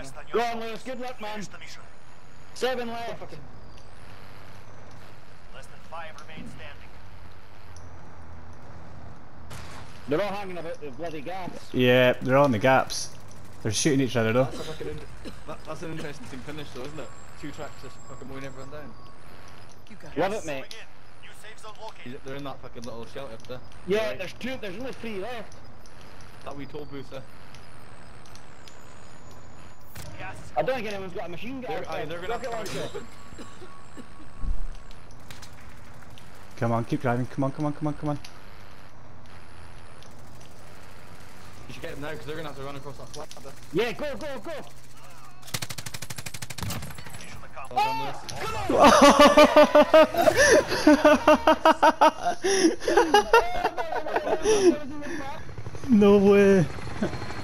Go on, Lewis. Good luck, man. 7 left. Less than 5 remain standing. They're all hanging about the bloody gaps. Yeah, they're all in the gaps. They're shooting each other though. That's an interesting finish though, isn't it? 2 tracks just fucking mowing everyone down. Love it, mate. New safe zone located. They're in that fucking little shelter up there. Yeah, Right. there's only 3 left. That wee toll booth there. Gas is I don't think anyone's got a machine gun. They're gonna have to launcher. Come on, keep driving. Come on, come on, come on, come on. You should get them now because they're gonna have to run across that flat there. Yeah, go, go, go. mission accomplished. Well done, Lewis. No way.